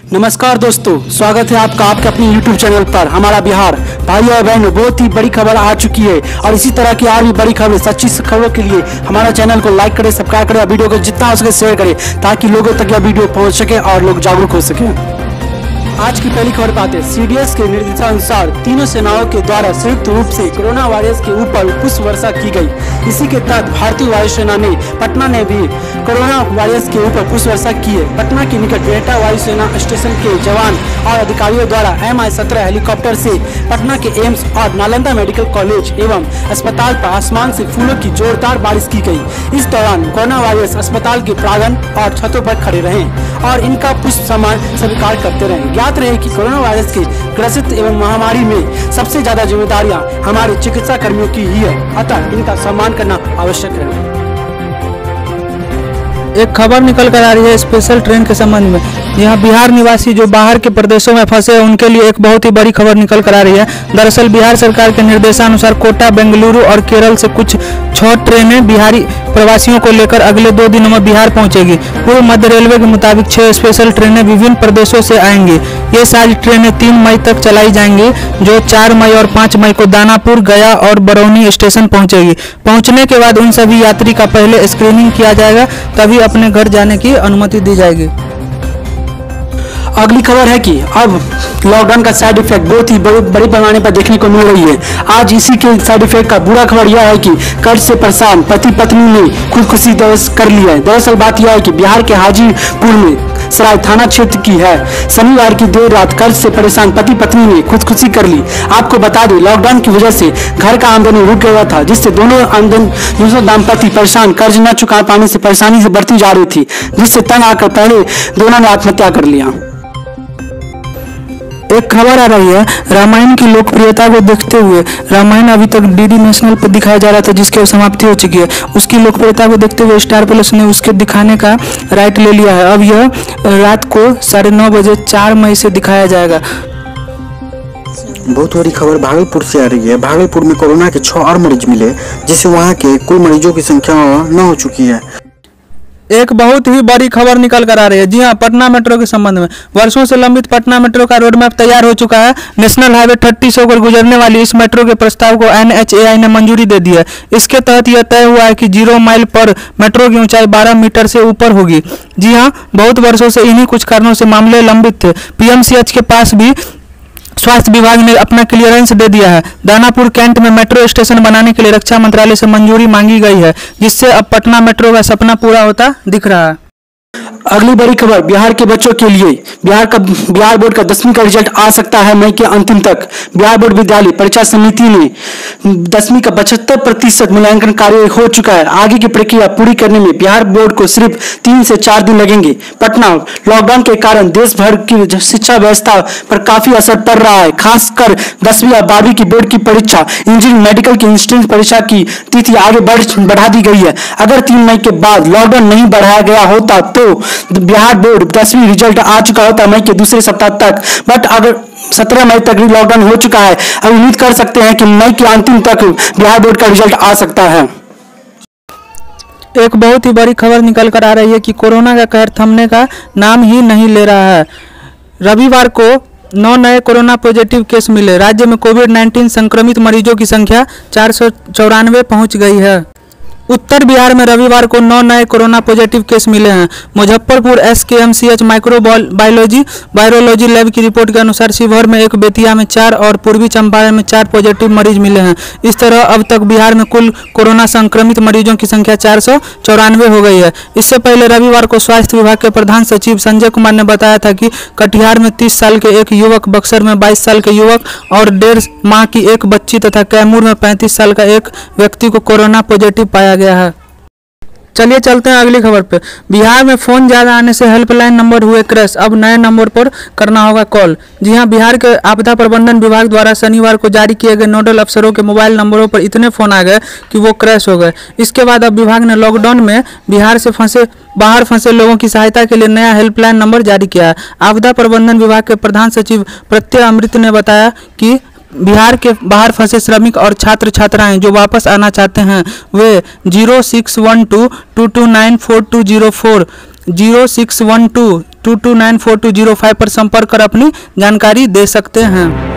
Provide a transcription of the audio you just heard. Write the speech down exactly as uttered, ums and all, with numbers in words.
नमस्कार दोस्तों, स्वागत है आपका आपके अपने यूट्यूब चैनल पर। हमारा बिहार भाई और बहनों, बहुत ही बड़ी खबर आ चुकी है और इसी तरह की और भी बड़ी खबरें, सच्ची खबरों के लिए हमारा चैनल को लाइक करें, सब्सक्राइब करें और वीडियो को जितना हो सके शेयर करें ताकि लोगों तक यह वीडियो पहुंच सके और लोग जागरूक हो सके। आज की पहली खबर पाते हैं। सीडीएस के निर्देशानुसार तीनों सेनाओं के द्वारा संयुक्त रूप से कोरोना वायरस के ऊपर पुष्प वर्षा की गई। इसी के तहत भारतीय वायुसेना ने पटना ने भी कोरोना वायरस के ऊपर पुष्प वर्षा की है। पटना के निकट बिहटा वायुसेना स्टेशन के जवान और अधिकारियों द्वारा एम आई सत्रह हेलीकॉप्टर से पटना के एम्स और नालंदा मेडिकल कॉलेज एवं अस्पताल पर आसमान से फूलों की जोरदार बारिश की गई। इस दौरान कोरोना वायरस अस्पताल के प्रांगण और छतों पर खड़े रहे और इनका पुष्प सम्मान स्वीकार करते रहे। ज्ञात रहे कि कोरोना वायरस के ग्रसित एवं महामारी में सबसे ज्यादा जिम्मेदारियां हमारे चिकित्सा कर्मियों की ही है, अतः इनका सम्मान करना आवश्यक है। एक खबर निकल कर आ रही है स्पेशल ट्रेन के संबंध में। यहाँ बिहार निवासी जो बाहर के प्रदेशों में फंसे हैं उनके लिए एक बहुत ही बड़ी खबर निकल कर आ रही है। दरअसल बिहार सरकार के निर्देशानुसार कोटा, बेंगलुरु और केरल से कुछ छह ट्रेनें बिहारी प्रवासियों को लेकर अगले दो दिनों में बिहार पहुंचेगी। पूर्व मध्य रेलवे के मुताबिक छह स्पेशल ट्रेनें विभिन्न प्रदेशों से आएंगी। ये सारी ट्रेनें तीन मई तक चलाई जाएंगी, जो चार मई और पाँच मई को दानापुर, गया और बरौनी स्टेशन पहुंचेगी। पहुंचने के बाद उन सभी यात्री का पहले स्क्रीनिंग किया जाएगा, तभी अपने घर जाने की अनुमति दी जाएगी। अगली खबर है कि अब लॉकडाउन का साइड इफेक्ट बहुत ही बड़े बड़े पैमाने पर देखने को मिल रही है। आज इसी के साइड इफेक्ट का बुरा खबर यह है कि कर्ज से परेशान पति पत्नी ने खुदकुशी कर लिया है। दरअसल बात यह है कि बिहार के हाजीपुर में सराय थाना क्षेत्र की है। शनिवार की देर रात कर्ज से परेशान पति पत्नी ने खुदकुशी कर ली। आपको बता दें, लॉकडाउन की वजह से घर का आमदनी रुक गया था, जिससे दोनों आमदन दोनों दाम्पत्य परेशान, कर्ज न चुका पाने से परेशानी से बढ़ती जा रही थी, जिससे तंग आकर पहले दोनों ने आत्महत्या कर लिया। एक खबर आ रही है रामायण की लोकप्रियता को देखते हुए। रामायण अभी तक डीडी नेशनल पर दिखाया जा रहा था, जिसकी समाप्ति हो चुकी है। उसकी लोकप्रियता को देखते हुए स्टार प्लस ने उसके दिखाने का राइट ले लिया है। अब यह रात को साढ़े नौ बजे चार मई से दिखाया जाएगा। बहुत बड़ी खबर भागलपुर से आ रही है। भागलपुर में कोरोना के छह और मरीज मिले, जिससे वहां के कुल मरीजों की संख्या नौ हो चुकी है। एक बहुत ही बड़ी खबर निकल कर आ रही है। जी हाँ, पटना मेट्रो के संबंध में वर्षों से लंबित पटना मेट्रो का रोड मैप तैयार हो चुका है। नेशनल हाईवे तीस से होकर गुजरने वाली इस मेट्रो के प्रस्ताव को एन एच ए आई ने मंजूरी दे दी है। इसके तहत यह तय हुआ है कि जीरो माइल पर मेट्रो की ऊंचाई बारह मीटर से ऊपर होगी। जी हाँ, बहुत वर्षों से इन्हीं कुछ कारणों से मामले लंबित थे। पी एम सी एच के पास भी स्वास्थ्य विभाग ने अपना क्लियरेंस दे दिया है। दानापुर कैंट में मेट्रो स्टेशन बनाने के लिए रक्षा मंत्रालय से मंजूरी मांगी गई है, जिससे अब पटना मेट्रो का सपना पूरा होता दिख रहा है। अगली बड़ी खबर बिहार के बच्चों के लिए। बिहार का बिहार बोर्ड का दसवीं का रिजल्ट आ सकता है मई के अंतिम तक। बिहार बोर्ड विद्यालय परीक्षा समिति ने दसवीं का पचहत्तर प्रतिशत मूल्यांकन कार्य हो चुका है। आगे की प्रक्रिया पूरी करने में बिहार बोर्ड को सिर्फ तीन से चार दिन लगेंगे। पटना लॉकडाउन के कारण देश भर की शिक्षा व्यवस्था पर काफी असर पड़ रहा है, खासकर दसवीं और बारहवीं की बोर्ड की परीक्षा, इंजीनियरिंग, मेडिकल की इंस्टेंस परीक्षा की तिथि आगे बढ़ बढ़ा दी गई है। अगर तीन मई के बाद लॉकडाउन नहीं बढ़ाया गया होता तो बिहार बोर्ड दसवीं रिजल्ट आ चुका होता मई के दूसरे सप्ताह तक। बट अगर सत्रह मई तक लॉकडाउन हो चुका है, अब उम्मीद कर सकते हैं कि मई के अंतिम तक बिहार बोर्ड का रिजल्ट आ सकता है। एक बहुत ही बड़ी खबर निकल कर आ रही है कि कोरोना का कहर थमने का नाम ही नहीं ले रहा है। रविवार को नौ नए कोरोना पॉजिटिव केस मिले। राज्य में कोविड उन्नीस संक्रमित मरीजों की संख्या चार सौ चौरानवे पहुँच गई है। उत्तर बिहार में रविवार को नौ नए कोरोना पॉजिटिव केस मिले हैं। Muzaffarpur S K M C H microbiology virology lab की रिपोर्ट के अनुसार शिवहर में एक, बेतिया में चार और पूर्वी चंपारण में चार पॉजिटिव मरीज मिले हैं। इस तरह अब तक बिहार में कुल कोरोना संक्रमित मरीजों की संख्या चार सौ चौरानवे हो गई है। इससे पहले रविवार को स्वास्थ्य विभाग के प्रधान सचिव संजय कुमार ने बताया था कि कटिहार में तीस साल के एक युवक, बक्सर में बाईस साल के युवक और डेढ़ माह की एक बच्ची तथा कैमूर में पैंतीस साल का एक व्यक्ति को कोरोना पॉजिटिव पाया गया है। चलिए चलते हैं अगली खबर पे। बिहार में फोन ज्यादा आने से हेल्पलाइन नंबर हुए क्रैश, अब नए नंबर पर करना होगा कॉल। जी हां, बिहार के आपदा प्रबंधन विभाग द्वारा शनिवार को जारी किए गए नोडल अफसरों के मोबाइल नंबरों पर इतने फोन आ गए कि वो क्रैश हो गए। इसके बाद अब विभाग ने लॉकडाउन में बिहार से फंसे बाहर फंसे लोगों की सहायता के लिए नया हेल्पलाइन नंबर जारी किया है। आपदा प्रबंधन विभाग के प्रधान सचिव प्रत्यय अमृत ने बताया कि बिहार के बाहर फंसे श्रमिक और छात्र छात्राएं जो वापस आना चाहते हैं वे zero six one two two two nine four two zero four zero six one two two two nine four two zero five पर संपर्क कर अपनी जानकारी दे सकते हैं।